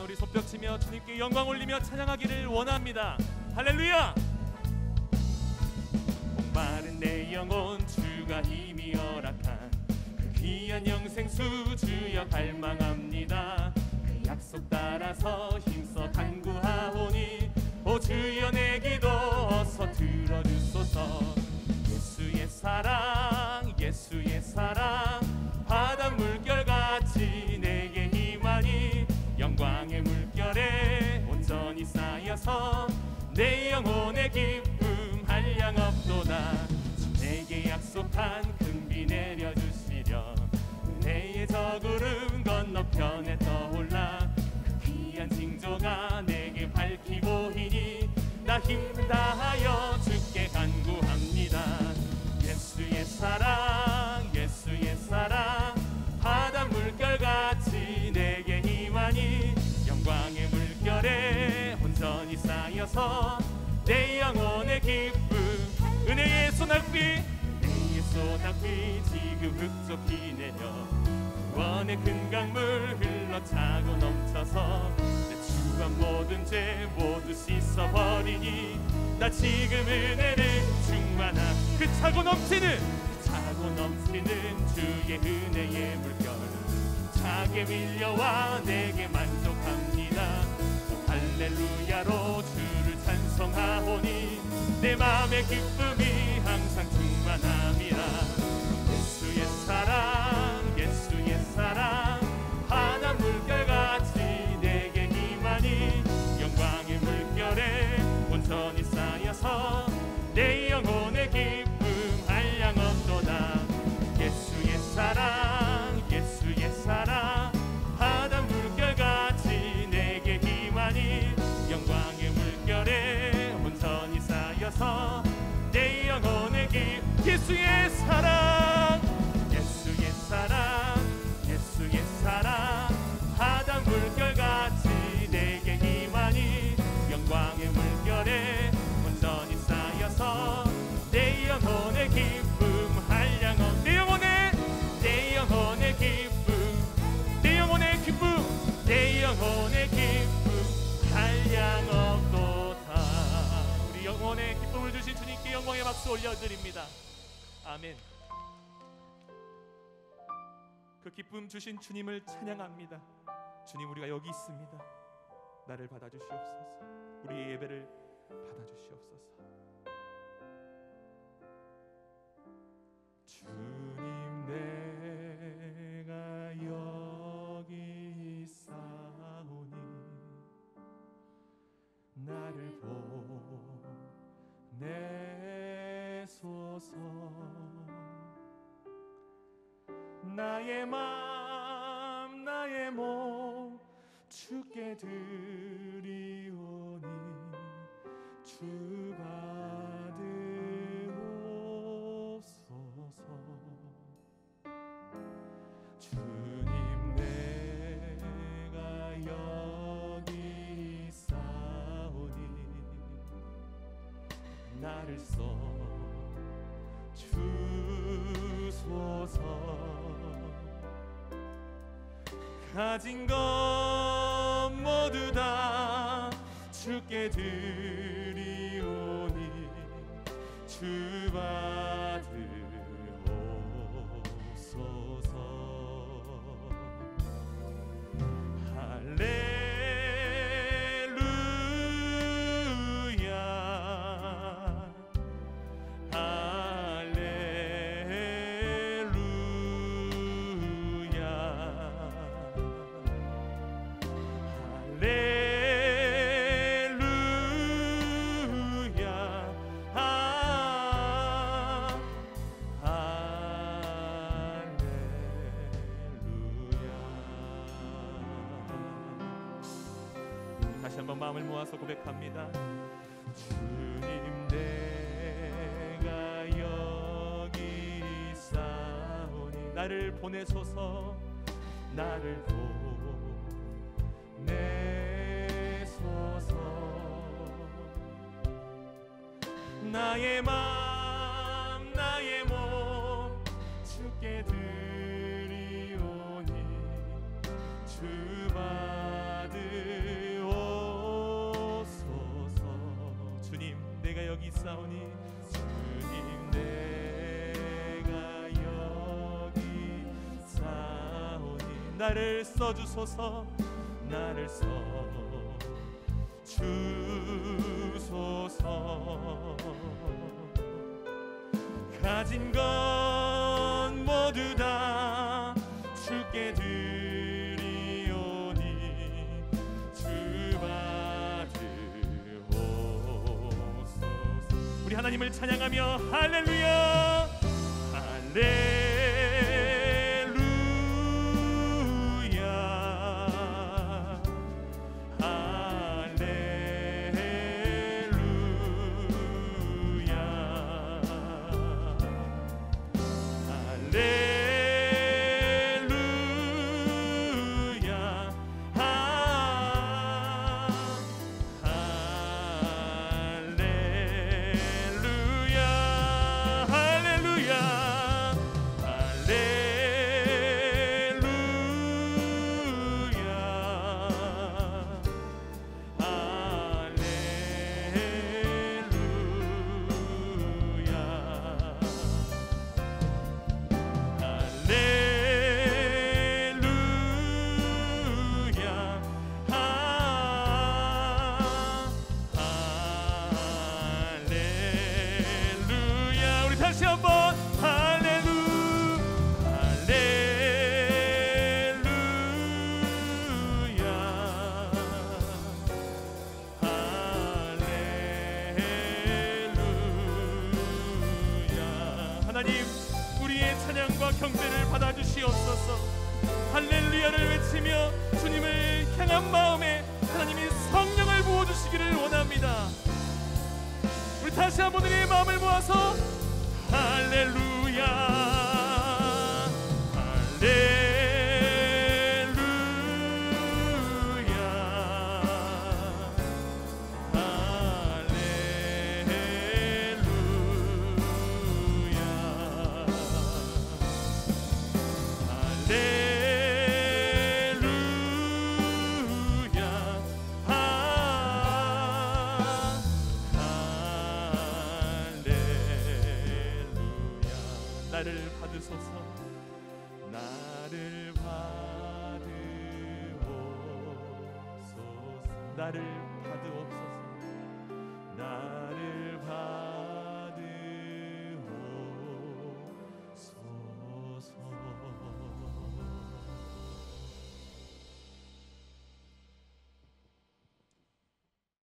우리 손뼉치며 주님께 영광 올리며 찬양하기를 원합니다. 할렐루야. 목마른 내 영혼 주가 힘이 허락한 그 귀한 영생수 주여 갈망합니다. 그 약속 따라서 힘써 간구하오니 오 주여 내 기도 어서 들어주소서. 예수의 사랑 예수의 사랑 바닷물 결같이 내게 힘하니 영광의 물결에 온전히 쌓여서 내 영혼의 기쁨 한량없도다. 내게 약속한 큰 비 내려주시려 은혜의 저구름 건너편에 떠올라 그 귀한 징조가 내게 밝히 보이니 나 힘 다하여 주께 간구합니다. 예수의 사랑 예수의 사랑 바닷물 결같이 내게 힘하니 영광의 물결에 온전히 쌓여서 내 영혼의 기쁨 은혜의 소낙비 은혜의 소낙비 지금 흡족히 내려 구원의 큰 강물 흘러차고 넘쳐서 내 주한 모든 죄 모두 씻어버리니 나 지금 은혜를 충만한 그 차고 넘치는 주의 은혜의 물결 차게 밀려와 내게 만족합니다. 할렐루야로 주를 찬송하오니 내 맘의 기쁨이 항상 충만함이라. 예수의 사랑 바닷물 결같이 내게 힘하니 영광의 물결에 온전히 쌓여서 내 영혼의 기쁨 한량없도다. 예수의 사랑 바닷물 결같이 내게 힘하니 영광의 물결에 온전히 쌓여서 내 영혼의 기쁨 예수의 사랑 바닷물 결같이 내게 힘하니 영광의 물결에 온전히 쌓여서 내 영혼의 기쁨 한량없 내 영혼의 기쁨 한량없도다. 우리 영혼의 기쁨을 주신 주님께 영광의 박수 올려드립니다. 아멘. 그 기쁨 주신 주님을 찬양합니다. 주님 우리가 여기 있습니다. 나를 받아주시옵소서. 우리의 예배를 받아주시옵소서. 주님 내가 여기 있사오니 나를 보내소서. 나의 맘 나의 몸 주께 드리오니 주 받으옵소서. 주님 내가 여기 있사오니 나를 써주소서. 가진 것 모두 다 주께 드리오니 주 받으옵소서. 할렐루야 다시 한번 마음을 모아서 고백합니다. 주님 내가 여기 있사오니 나를 보내소서. 나를 보내소서. 나의 맘 나의 몸 주께 드리오니 주 받으 여기 있사오니 주님 내가 여기 있사오니 나를 써주소서 나를 써주소서 가진 것 모두 다 주께 드리오니 주 받으옵소서. 우리 하나님을 찬양하며 할렐루야 할렐루야 다시 한번 할렐루야 할렐루야. 하나님 우리의 찬양과 경배를 받아주시옵소서. 할렐루야를 외치며 주님을 향한 마음에 하나님이 성령을 부어주시기를 원합니다. 우리 다시 한번 우리의 마음을 모아서 할렐루야 할렐루야 나를 받으소서 나를 받으옵소서 나를 받으옵소서